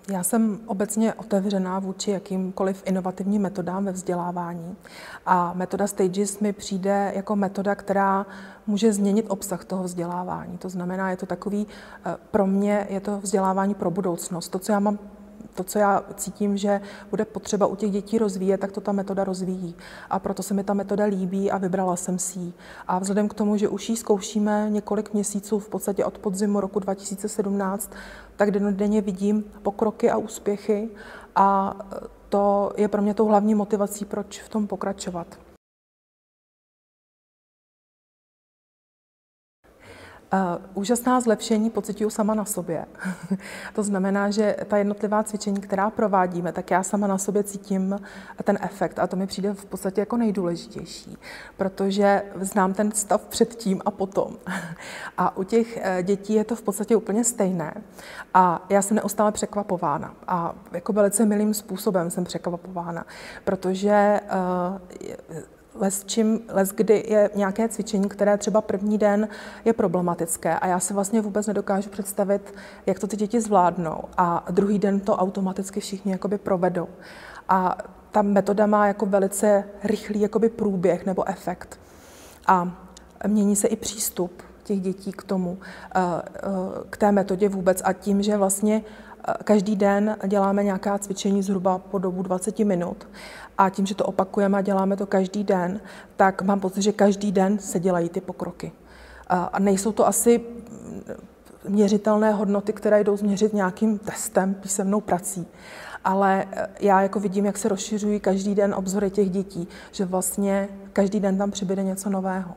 Já jsem obecně otevřená vůči jakýmkoliv inovativním metodám ve vzdělávání a metoda STAGES mi přijde jako metoda, která může změnit obsah toho vzdělávání. To znamená, je to takový, pro mě je to vzdělávání pro budoucnost. To, co já cítím, že bude potřeba u těch dětí rozvíjet, tak to ta metoda rozvíjí. A proto se mi ta metoda líbí a vybrala jsem si ji. A vzhledem k tomu, že už ji zkoušíme několik měsíců, v podstatě od podzimu roku 2017, tak dennodenně vidím pokroky a úspěchy a to je pro mě tou hlavní motivací, proč v tom pokračovat. Úžasná zlepšení pociťuju sama na sobě. To znamená, že ta jednotlivá cvičení, která provádíme, tak já sama na sobě cítím ten efekt a to mi přijde v podstatě jako nejdůležitější, protože znám ten stav předtím a potom. A u těch dětí je to v podstatě úplně stejné a já jsem neustále překvapována a jako velice milým způsobem jsem překvapována, protože kdy je nějaké cvičení, které třeba první den je problematické a já si vlastně vůbec nedokážu představit, jak to ty děti zvládnou a druhý den to automaticky všichni jakoby provedou. A ta metoda má jako velice rychlý jakoby průběh nebo efekt. A mění se i přístup těch dětí k tomu, k té metodě vůbec a tím, že vlastně každý den děláme nějaká cvičení zhruba po dobu 20 minut a tím, že to opakujeme a děláme to každý den, tak mám pocit, že každý den se dělají ty pokroky. A nejsou to asi měřitelné hodnoty, které jdou změřit nějakým testem, písemnou prací, ale já jako vidím, jak se rozšiřují každý den obzory těch dětí, že vlastně každý den tam přibude něco nového.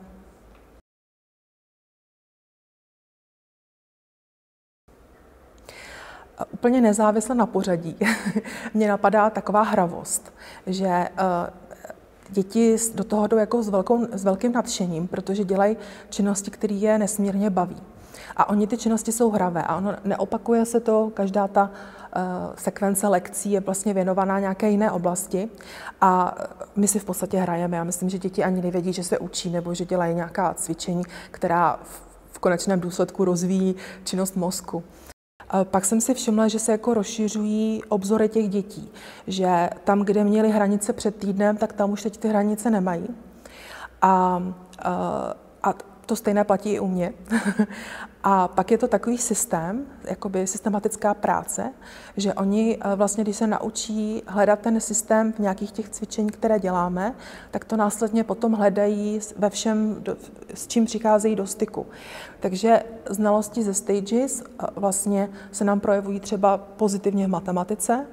Úplně nezávisle na pořadí mě napadá taková hravost, že děti do toho jdou jako s velkým nadšením, protože dělají činnosti, které je nesmírně baví. A oni ty činnosti jsou hravé a ono neopakuje se to, každá ta sekvence lekcí je vlastně věnovaná nějaké jiné oblasti a my si v podstatě hrajeme. Já myslím, že děti ani nevědí, že se učí nebo že dělají nějaká cvičení, která v konečném důsledku rozvíjí činnost mozku. Pak jsem si všimla, že se jako rozšiřují obzory těch dětí, že tam, kde měly hranice před týdnem, tak tam už teď ty hranice nemají. A to stejné platí i u mě. A pak je to takový systém, jakoby systematická práce, že oni vlastně, když se naučí hledat ten systém v nějakých těch cvičení, které děláme, tak to následně potom hledají ve všem, s čím přicházejí do styku. Takže znalosti ze STAGES vlastně se nám projevují třeba pozitivně v matematice.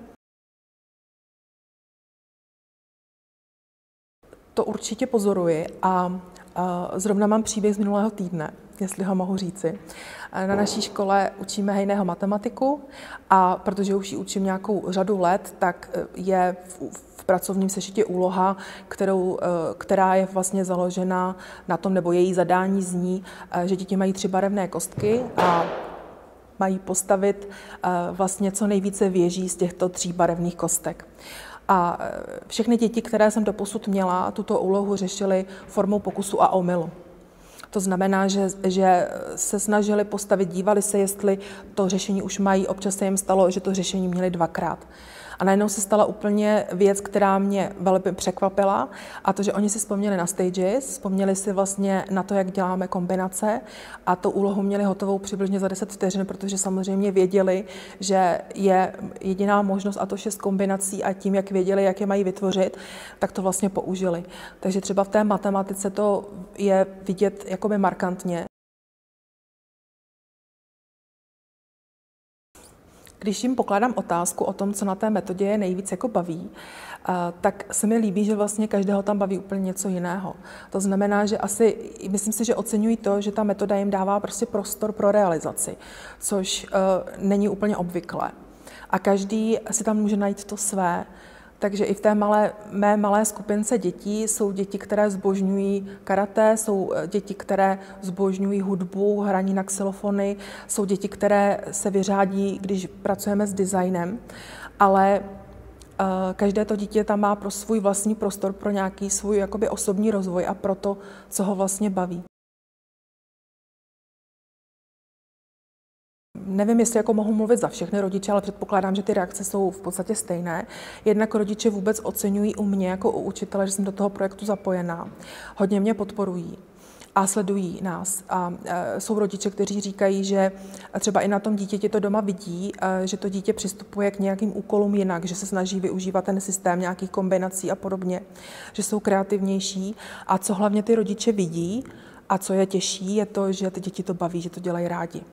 To určitě pozoruji a zrovna mám příběh z minulého týdne, jestli ho mohu říci. Na naší škole učíme Hejného matematiku a protože už ji učím nějakou řadu let, tak je v pracovním sešitě úloha, která je vlastně založena na tom, nebo její zadání zní, že děti mají 3 barevné kostky a mají postavit vlastně co nejvíce věží z těchto 3 barevných kostek. A všechny děti, které jsem doposud měla, tuto úlohu řešily formou pokusu a omylu. To znamená, že se snažili postavit, dívali se, jestli to řešení už mají. Občas se jim stalo, že to řešení měli 2krát. A najednou se stala úplně věc, která mě velmi překvapila, a to, že oni si vzpomněli na STAGES, vzpomněli si vlastně na to, jak děláme kombinace a tu úlohu měli hotovou přibližně za 10 vteřin, protože samozřejmě věděli, že je jediná možnost a to 6 kombinací a tím, jak věděli, jak je mají vytvořit, tak to vlastně použili. Takže třeba v té matematice to je vidět jakoby markantně. Když jim pokládám otázku o tom, co na té metodě je nejvíc jako baví, tak se mi líbí, že vlastně každého tam baví úplně něco jiného. To znamená, že myslím si, že oceňují to, že ta metoda jim dává prostě prostor pro realizaci, což není úplně obvyklé. A každý si tam může najít to své. Takže i v té mé malé skupince dětí jsou děti, které zbožňují karate, jsou děti, které zbožňují hudbu, hraní na xylofony, jsou děti, které se vyřádí, když pracujeme s designem, ale každé to dítě tam má pro svůj vlastní prostor, pro nějaký svůj jakoby osobní rozvoj a pro to, co ho vlastně baví. nevím, jestli jako mohu mluvit za všechny rodiče, ale předpokládám, že ty reakce jsou v podstatě stejné. Jednak rodiče vůbec oceňují u mě jako u učitele, že jsem do toho projektu zapojená. Hodně mě podporují a sledují nás. A jsou rodiče, kteří říkají, že třeba i na tom dítěti to doma vidí, že to dítě přistupuje k nějakým úkolům jinak, že se snaží využívat ten systém nějakých kombinací a podobně, že jsou kreativnější. A co hlavně ty rodiče vidí a co je těžší, je to, že ty děti to baví, že to dělají rádi.